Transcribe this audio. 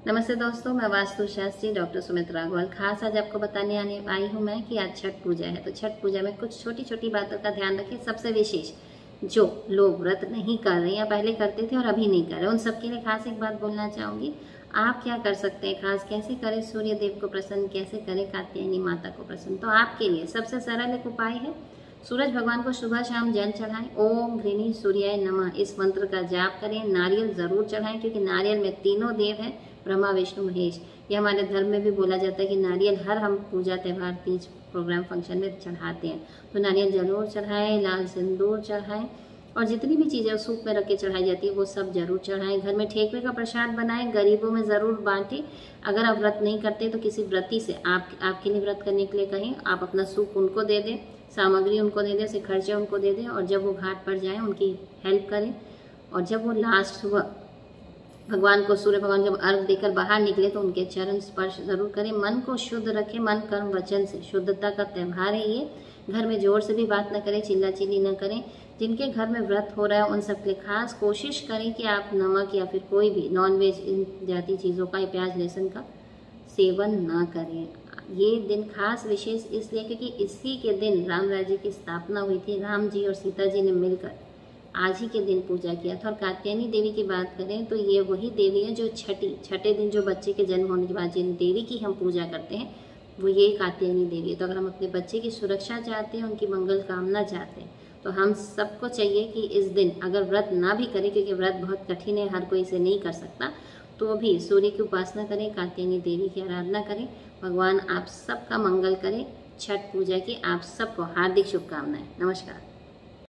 नमस्ते दोस्तों, मैं वास्तु शास्त्री डॉक्टर सुमित्रा अग्रवाल खास आज आपको बताने आने आई हूँ मैं कि आज छठ पूजा है। तो छठ पूजा में कुछ छोटी छोटी बातों का ध्यान रखें। सबसे विशेष जो लोग व्रत नहीं कर रहे या पहले करते थे और अभी नहीं कर रहे, उन सबके लिए खास एक बात बोलना चाहूँगी। आप क्या कर सकते हैं, खास कैसे करें सूर्य देव को प्रसन्न, कैसे करें कात्यायनी माता को प्रसन्न। तो आपके लिए सबसे सरल एक उपाय है, सूरज भगवान को सुबह शाम जल चढ़ाएं। ओम घृणी सूर्याय नमः इस मंत्र का जाप करें। नारियल जरूर चढ़ाएं, क्योंकि नारियल में तीनों देव हैं, ब्रह्मा विष्णु महेश। ये हमारे धर्म में भी बोला जाता है कि नारियल हर हम पूजा त्यौहार तीज प्रोग्राम फंक्शन में चढ़ाते हैं। तो नारियल जरूर चढ़ाएं, लाल सिंदूर चढ़ाएं और जितनी भी चीज़ें सूप में रख के चढ़ाई जाती है वो सब जरूर चढ़ाएं। घर में ठेकुए का प्रसाद बनाएं, गरीबों में ज़रूर बांटें। अगर आप व्रत नहीं करते तो किसी व्रती से आपके लिए व्रत करने के लिए कहें, आप अपना सूप उनको दे दें, सामग्री उनको दे दें, से खर्चे उनको दे दें। और जब वो घाट पर जाएं उनकी हेल्प करें। और जब वो लास्ट सुबह भगवान को, सूर्य भगवान जब अर्घ देकर बाहर निकले तो उनके चरण स्पर्श जरूर करें। मन को शुद्ध रखें, मन कर्म वचन से शुद्धता का त्यौहार है ये। घर में जोर से भी बात न करें, चिल्ला चिल्ली न करें। जिनके घर में व्रत हो रहा है उन सबके लिए खास कोशिश करें कि आप नमक या फिर कोई भी नॉनवेज इन जाती चीज़ों का, प्याज लहसुन का सेवन ना करें। ये दिन खास विशेष इसलिए क्योंकि इसी के दिन राम राज्य की स्थापना हुई थी। राम जी और सीता जी ने मिलकर आज ही के दिन पूजा किया था। और कात्यायनी देवी की बात करें तो ये वही देवी है जो छठे दिन जो बच्चे के जन्म होने के बाद जिन देवी की हम पूजा करते हैं वो ये कात्यायनी देवी है। तो अगर हम अपने बच्चे की सुरक्षा चाहते हैं, उनकी मंगल कामना चाहते हैं, तो हम सबको चाहिए कि इस दिन अगर व्रत ना भी करें, क्योंकि व्रत बहुत कठिन है, हर कोई इसे नहीं कर सकता, तो भी सूर्य की उपासना करें, कात्यायनी देवी की आराधना करें। भगवान आप सबका मंगल करें। छठ पूजा की आप सबको हार्दिक शुभकामनाएं। नमस्कार।